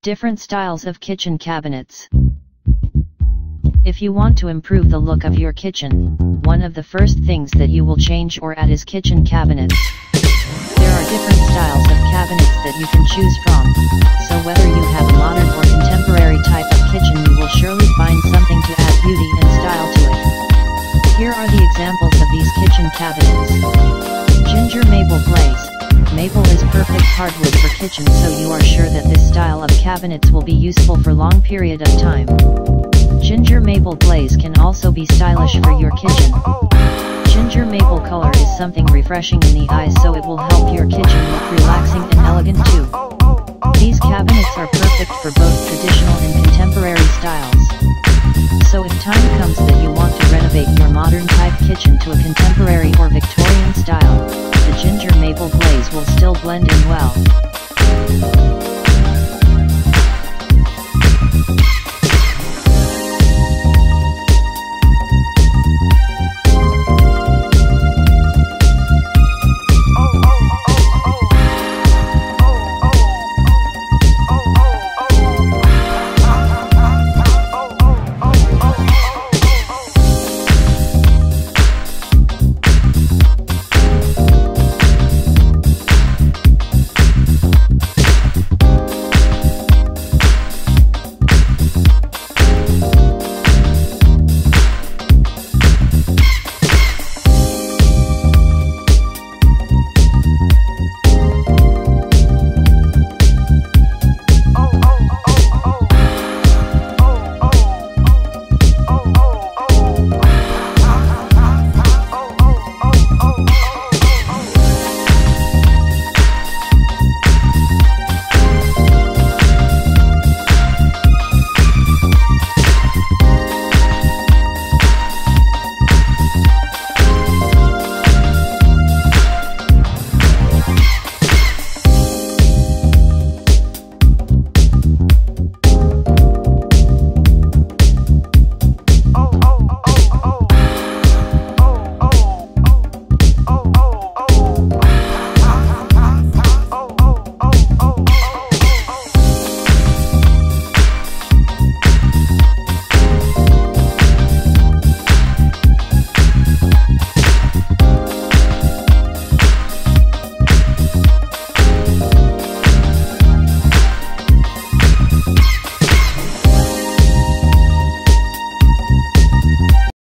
Different styles of kitchen cabinets. If you want to improve the look of your kitchen, one of the first things that you will change or add is kitchen cabinets. There are different styles of cabinets that you can choose from, so whether you have a modern or contemporary type of kitchen, you will surely find something to add beauty and style to it. Here are the examples of these kitchen cabinets. Ginger Maple Glaze. Maple is perfect hardwood for kitchen, so you are sure that this style of cabinets will be useful for long period of time. Ginger Maple Glaze can also be stylish for your kitchen. Ginger Maple color is something refreshing in the eyes, so it will help your kitchen look relaxing and elegant too. These cabinets are perfect for both traditional and contemporary styles. So if time comes that you want to renovate your modern type kitchen to a contemporary or Victorian style, the Ginger Maple Glaze will still blend in well.